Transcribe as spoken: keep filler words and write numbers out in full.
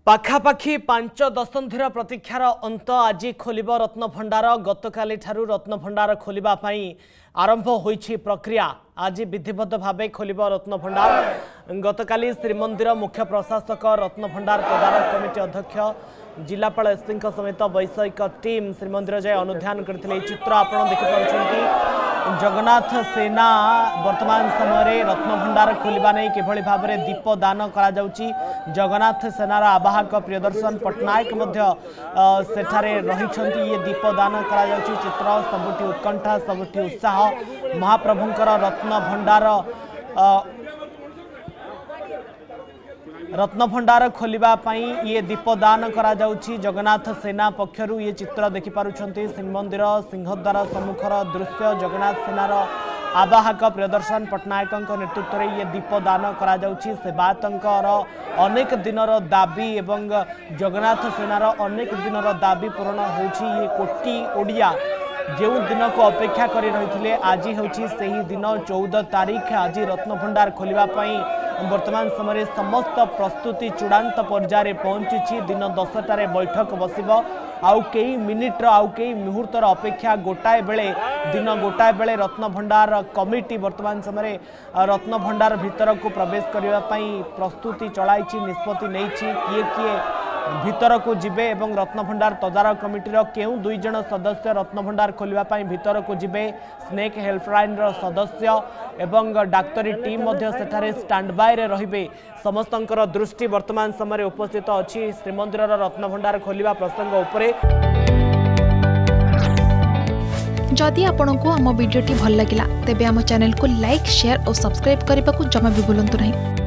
पाखापाखि पांच दशंधिर प्रतीक्षार अंत आज खोल रत्नभंडार गतकाली ठारू रत्नभंडार खोलिबा पई आरंभ होईछि प्रक्रिया। आज विधिवत भाव खोल रत्नभंडार। गतकाली श्रीमंदिर मुख्य प्रशासक रत्नभंडार तदारक कमिटी अध्यक्ष जिलापाल एसपी समेत वैषयिक टीम श्रीमंदिर जाए अनुध्यान करथिले। चित्र आपण देखिपारुछन्ति जगन्नाथ सेना वर्तमान समय रत्नभंडार खोलिबा नै किभଳି भाबरे दीप दान करा जाउची। जगन्नाथ सेनार आवाहक प्रियदर्शन पटनायक मध्य सेठारे रहिछन्ति। ये दीप दान करा जाउची। चित्र सबुठी उत्कंठा सबुठी उत्साह महाप्रभुंकर रत्नभंडार रत्नभंडार खोलिबा पई ये दीपदान करा जाउची। जगन्नाथ सेना पक्षरु ये चित्र देखि पारुछन्ति। श्रीमंदिर सिंहद्वार सम्मुखर दृश्य जगन्नाथ सेनार आवाहक प्रियदर्शन पटनायक नेतृत्व में ये दीपदान करा जाउची। सेवायतंकर अनेक दिनर दाबी एवं जगन्नाथ सेनार अनेक दिनर दाबी पूरण होउची। ये कोटी ओडिया जो दिन को अपेक्षा करी रही आज होची सही दिन चौदह तारीख। आज रत्नभंडार खोलिबा पई वर्तमान समय समस्त प्रस्तुति चूड़ांत पर्यायर पहुंची। दिन दसटार बैठक बसिब आउ कई मिनिट्र आउ कई मुहूर्तर अपेक्षा गोटाए बेले दिन गोटाए बेले रत्नभंडार कमिटी वर्तमान समय रत्नभंडार भितर को प्रवेश करने प्रस्तुति चलाई निष्पत्ति नहीं किए किए भितर को जिबे एवं रत्नभंडार तदारक कमिटीर केउ दुई जन सदस्य रत्नभंडार खोलिबा पई भितर को जिबे। स्नेक हेल्पलाइन सदस्य एवं डाक्तरी टीम मध्य सेठारे स्टैंड बाय रे रहिबे। समस्तंकर दृष्टि वर्तमान समय उपस्थित अछि श्रीमंदिर रत्नभंडार खोलिबा प्रसंग उपरे। जदि आपंक आम भिडी भल लगा तेब आम चैनल को लाइक शेयर और सब्सक्राइब करने को जमा भी भूलु नहीं।